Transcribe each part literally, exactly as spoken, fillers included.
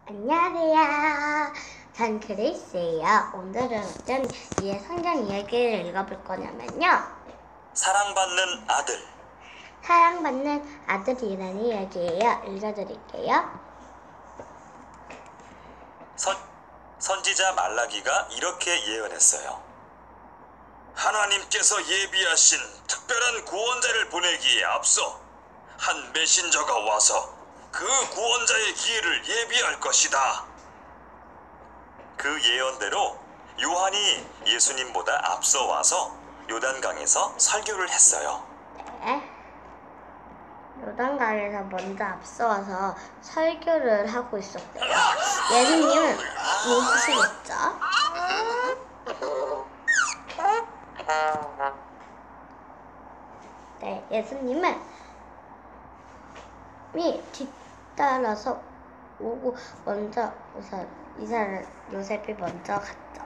안녕하세요. 전 그레이스예요. 오늘은 어떤 이의 성경 이야기를 읽어볼 거냐면요. 사랑받는 아들. 사랑받는 아들이라는 이야기예요. 읽어드릴게요. 선, 선지자 말라기가 이렇게 예언했어요. 하나님께서 예비하신 특별한 구원자를 보내기에 앞서 한 메신저가 와서 그 구원자의 기회를 예비할 것이다. 그 예언대로 요한이 예수님보다 앞서 와서 요단강에서 설교를 했어요. 네. 요단강에서 먼저 앞서와서 설교를 하고 있었대요. 예수님은 누구시겠죠? 네, 예수님은 이 뒤따라서 오고 먼저 우선 이사를 요셉이 먼저 갔죠.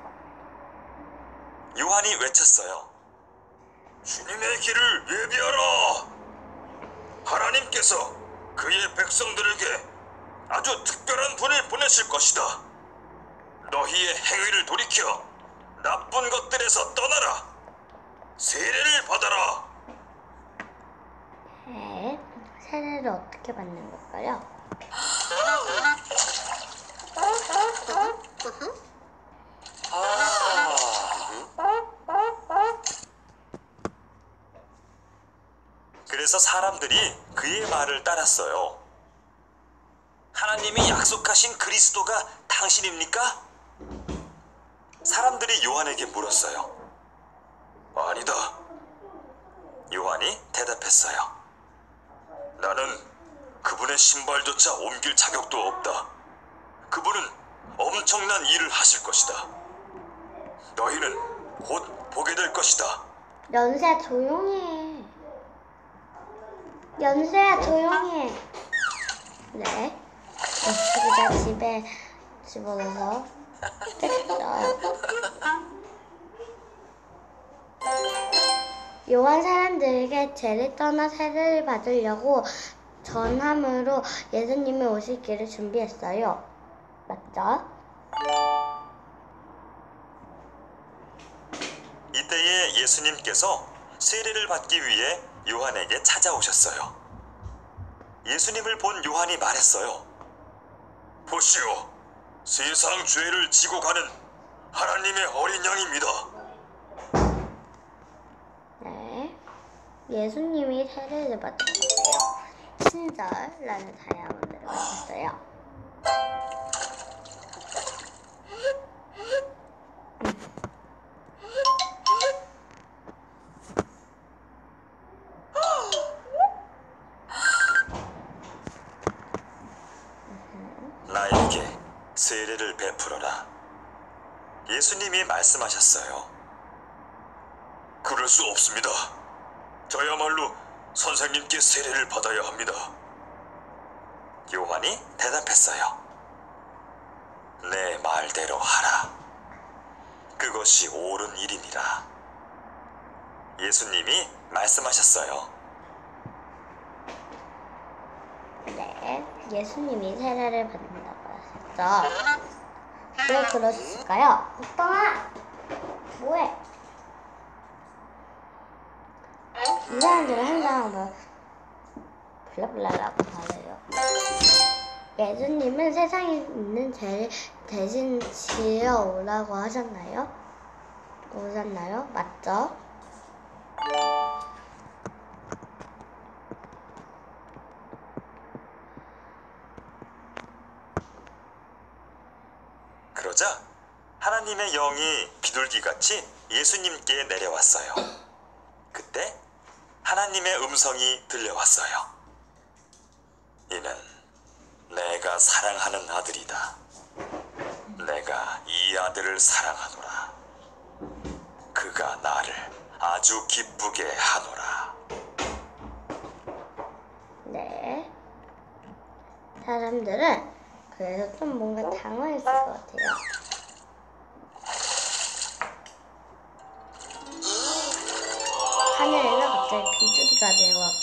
요한이 외쳤어요. 주님의 길을 예비하라. 하나님께서 그의 백성들에게 아주 특별한 분을 보내실 것이다. 너희의 행위를 돌이켜 나쁜 것들에서 떠나라. 세례를 받아라. 네, 세례를 어떻게 받는 걸까요? 그래서 사람들이 그의 말을 따랐어요. 하나님이 약속하신 그리스도가 당신입니까? 사람들이 요한에게 물었어요. 아니다. 요한이 대답했어요. 나는 그분의 신발조차 옮길 자격도 없다. 그분은 엄청난 일을 하실 것이다. 너희는 곧 보게 될 것이다. 연세야 조용해. 연세야 조용해. 네. 연세가 집에 집어넣어서 뺐어요. 요한 사람들에게 죄를 떠나 세례를 받으려고 전함으로 예수님이 오실 길을 준비했어요. 맞죠? 이때에 예수님께서 세례를 받기 위해 요한에게 찾아오셨어요. 예수님을 본 요한이 말했어요. 보시오, 세상 죄를 지고 가는 하나님의 어린 양입니다. 네. 예수님이 세례를 받으셨어요. 친절라는 다이아몬드를 받았어요. 나에게 세례를 베풀어라. 예수님이 말씀하셨어요. 그럴 수 없습니다. 저야말로 선생님께 세례를 받아야 합니다. 요한이 대답했어요. 내 말대로 하라. 그것이 옳은 일이니라. 예수님이 말씀하셨어요. 네, 예수님이 세례를 받는다고 하셨죠. 왜 그러셨을까요? 오빠가 뭐해? 이 사람들은 항상 뭐 블라블라라고 말해요. 예수님은 세상에 있는 죄를 대신 지어 오라고 하셨나요? 오셨나요? 맞죠? 그러자 하나님의 영이 비둘기같이 예수님께 내려왔어요. 그때 하나님의 음성이 들려왔어요. 이는 내가 사랑하는 아들이다. 내가 이 아들을 사랑하노라. 그가 나를 아주 기쁘게 하노라. 네. 사람들은 그래서 좀 뭔가 당황했을 것 같아요. 하늘에서 갑자기 비둘기가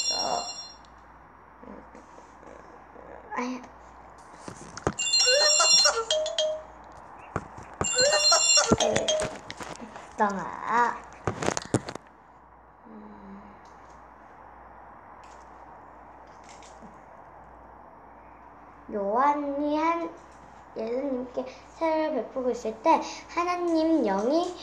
내려왔죠. 아야. 적당하. 음. 요한이 한 예수님께 세례를 베푸고 있을 때 하나님 영이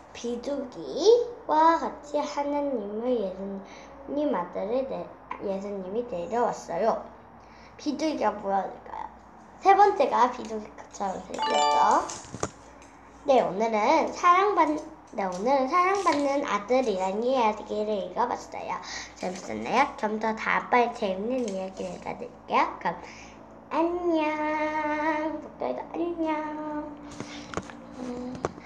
비둘기와 같이 하나님을 예수님 아들을 내, 예수님이 내려왔어요. 비둘기가 뭐였을까요? 세 번째가 비둘기처럼 생겼죠. 네, 오늘은 사랑받, 네, 오늘은 사랑받는 아들이라는 이야기를 읽어봤어요. 재밌었나요? 좀 더 다음번에 재밌는 이야기를 읽어드릴게요. 그럼 안녕. 목도리도 안녕. 음.